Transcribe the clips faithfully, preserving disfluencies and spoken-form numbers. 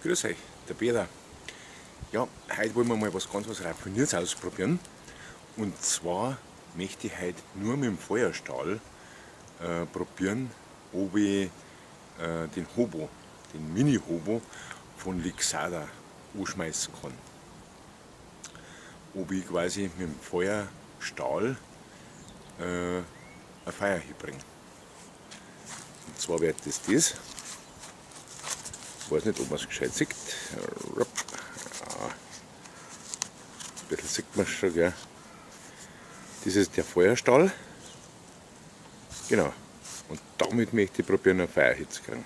Grüß euch, der Peter. Ja, heute wollen wir mal was ganz was Raffiniertes ausprobieren. Und zwar möchte ich heute nur mit dem Feuerstahl äh, probieren, ob ich äh, den Hobo, den Mini-Hobo von Lixada anschmeißen kann. Ob ich quasi mit dem Feuerstahl äh, ein Feuer hinbringe. Und zwar wird das das. Ich weiß nicht, ob man es gescheit sieht. Ja, ein bisschen sieht man es schon, gell. Das ist der Feuerstahl. Genau. Und damit möchte ich probieren, ein Feuer hinzukriegen.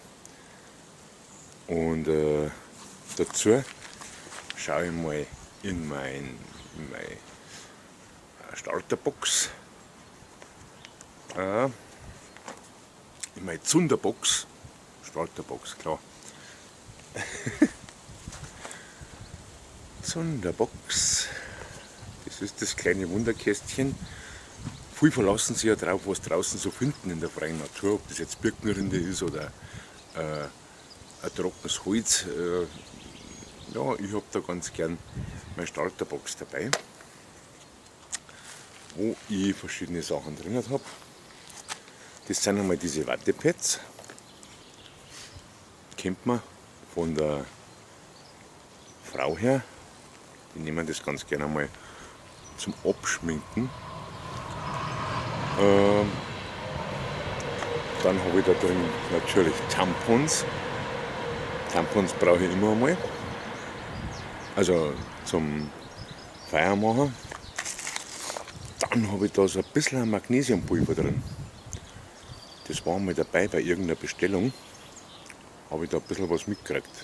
Und äh, dazu schaue ich mal in mein, in meine Starterbox, äh, in meine Zunderbox, Starterbox, klar. Zunderbox, das ist das kleine Wunderkästchen. Viele verlassen sich ja drauf, was draußen so finden in der freien Natur, ob das jetzt Birkenrinde ist oder äh, ein trockenes Holz. Äh, ja, ich habe da ganz gern meine Starterbox dabei, wo ich verschiedene Sachen drin habe. Das sind einmal diese Wattepads, kennt man von der Frau her. Die nehmen das ganz gerne mal zum Abschminken. Ähm, dann habe ich da drin natürlich Tampons. Tampons brauche ich immer einmal. Also zum Feuer machen. Dann habe ich da so ein bisschen Magnesiumpulver drin. Das war mal dabei bei irgendeiner Bestellung. Habe ich da ein bisschen was mitgekriegt.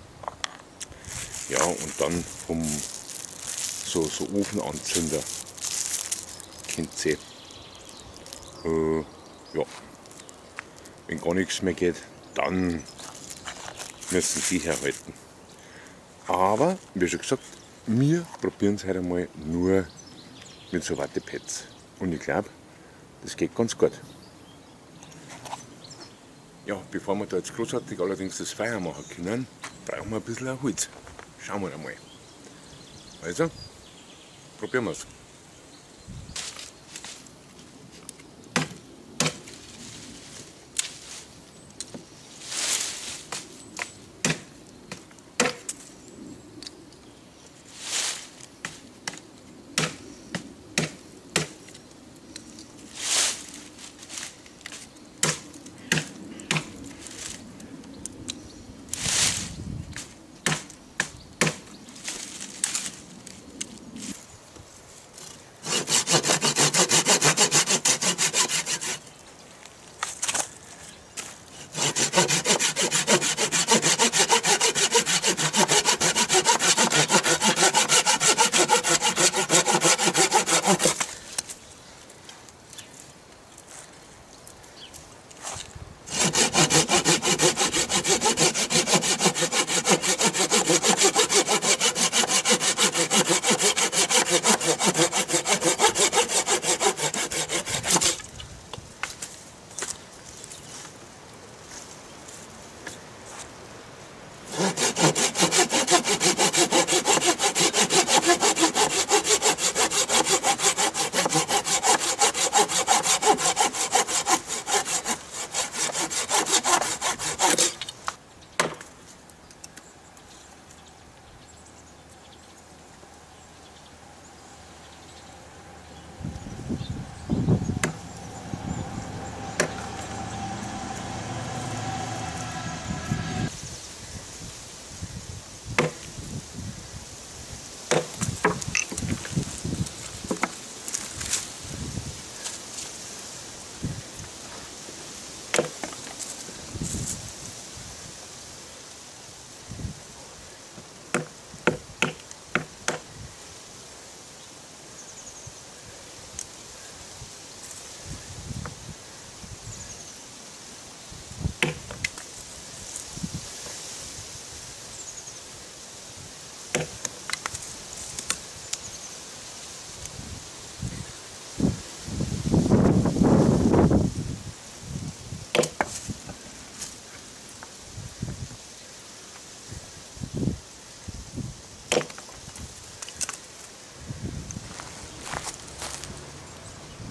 Ja, und dann vom so, so Ofenanzünder. Kennt ihr. Äh, ja. Wenn gar nichts mehr geht, dann müssen sie herhalten. Aber, wie schon gesagt, wir probieren es heute einmal nur mit so Wattepads. Und ich glaube, das geht ganz gut. Ja, bevor wir da jetzt großartig allerdings das Feuer machen können, brauchen wir ein bisschen Holz. Schauen wir einmal. Also, probieren wir es.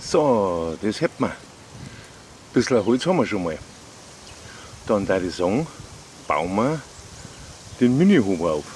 So, das hätten wir. Ein bisschen Holz haben wir schon mal. Dann würde ich sagen, bauen wir den Mini-Hober auf.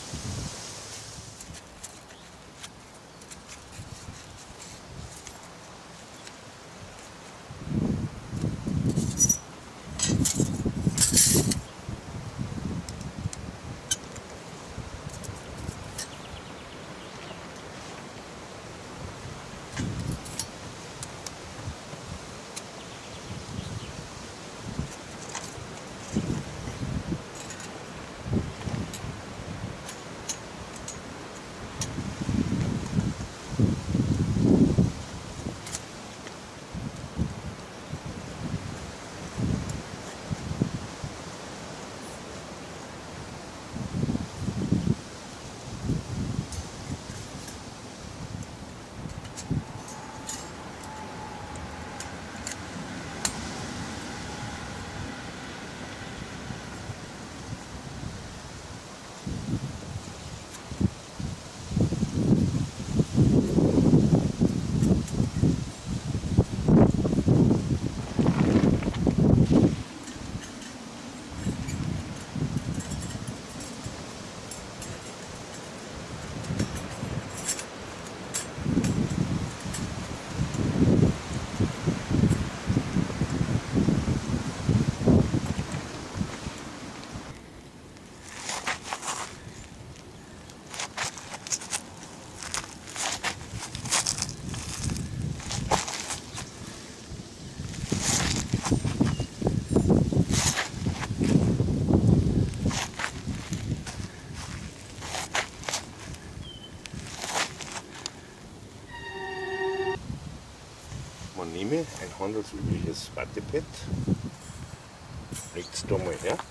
Man nehme ein handelsübliches Wattepad, legt es da mal her,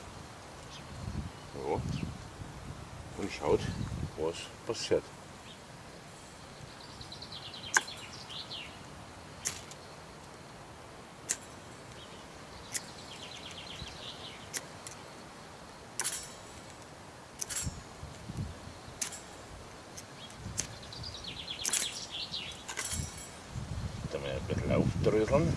ja, und schaut, was passiert. Dann mal ein bisschen aufdröseln.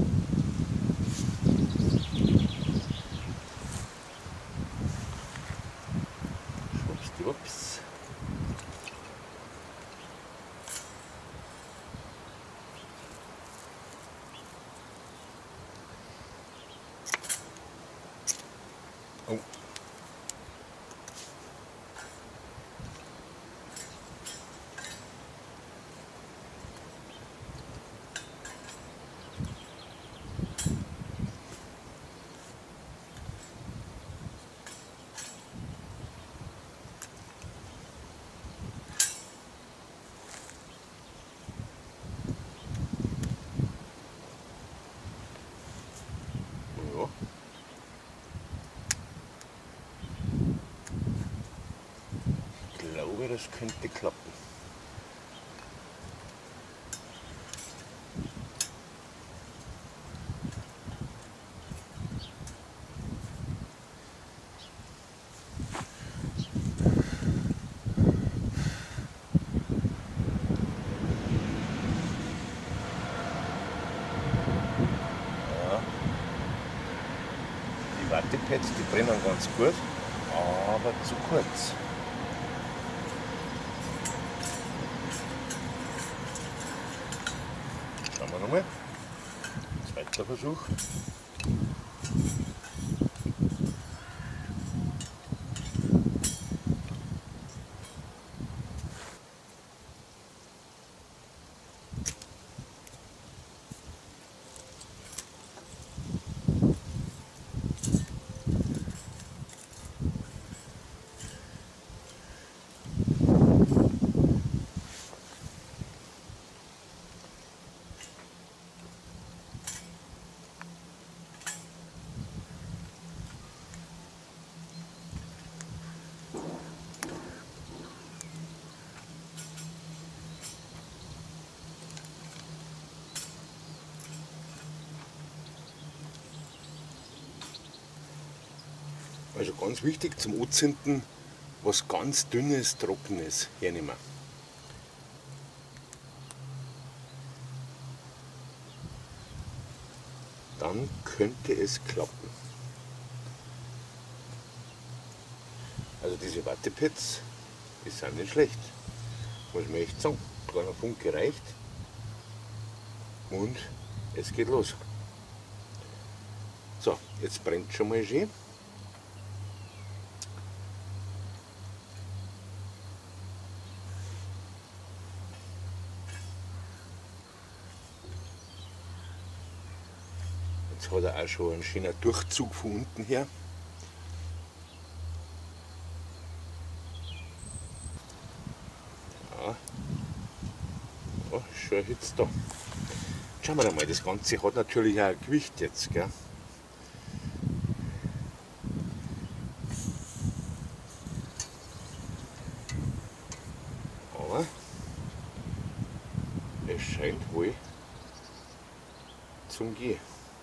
Schwuppsdiwupps. Oh. Ja. Ich glaube, das könnte klappen. Die Wattepads, die brennen ganz gut, aber zu kurz. Schauen wir nochmal. Zweiter Versuch. Also ganz wichtig zum Anzünden, was ganz dünnes, trockenes hernehmen. dann könnte es klappen. Also diese Wattepads, die sind nicht schlecht, muss man echt sagen. Kleiner Funke reicht und es geht los. So, jetzt brennt schon mal schön. Jetzt hat er auch schon einen schönen Durchzug von unten her. Ja, ja, ist schon erhitzt da. Schauen wir mal, das Ganze hat natürlich auch ein Gewicht jetzt, gell? Aber es scheint wohl zum Gehen.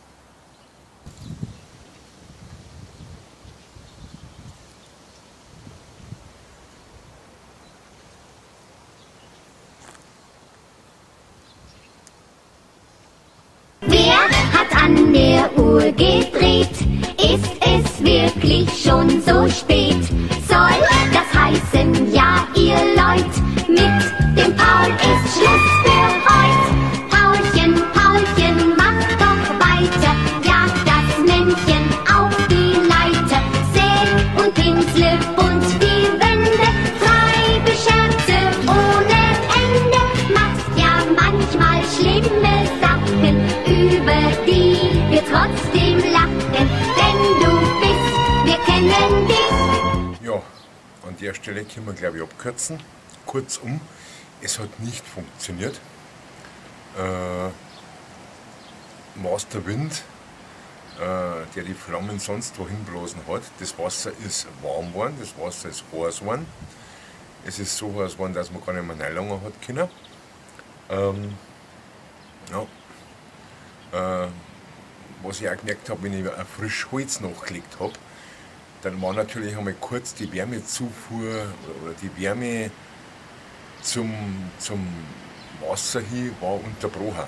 An der Uhr gedreht, ist es wirklich schon so spät? Soll das heißen, ja ihr Leut, mit dem Paul ist Schluss für heut. Paulchen, Paulchen, mach doch weiter, jag das Männchen auf die Leiter. Säg und pinsle bunt die Wände, treibe Scherze ohne Ende, machst ja manchmal schlimme Sachen, über die wir trotzdem lachen, denn du bist, wir kennen dich. Ja, an der Stelle können wir, glaube ich, abkürzen. Kurzum, es hat nicht funktioniert. Äh, Master Wind, äh, der die Flammen sonst wohin blasen hat. Das Wasser ist warm geworden, das Wasser ist heiß geworden. Es ist so heiß geworden, dass man gar nicht mehr reinlangen hat können. Ähm, ja. Äh, was ich auch gemerkt habe, wenn ich ein frisch Holz nachgelegt habe, dann war natürlich einmal kurz die Wärmezufuhr oder die Wärme zum, zum Wasser hin war unterbrochen.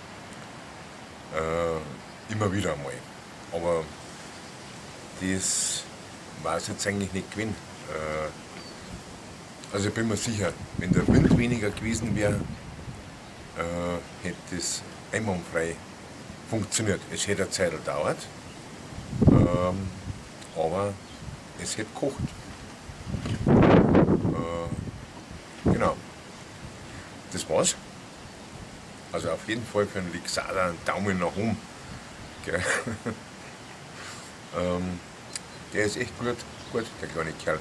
Äh, immer wieder einmal. Aber das war es jetzt eigentlich nicht gewesen. Äh, also ich bin mir sicher, wenn der Wind weniger gewesen wäre, äh, hätte es einwandfrei funktioniert. Es hätte eine Zeit gedauert, ähm, aber es hätte gekocht. Äh, genau. Das war's. Also auf jeden Fall für einen Lixada einen Daumen nach oben. Gell? ähm, der ist echt gut, gut, der kleine Kerl.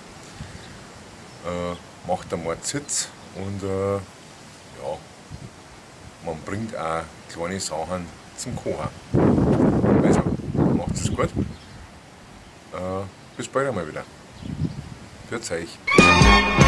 Äh, macht einmal Sitz und äh, ja, man bringt auch kleine Sachen zum Kochen. Also, macht es gut. Äh, bis bald einmal wieder. Für euch.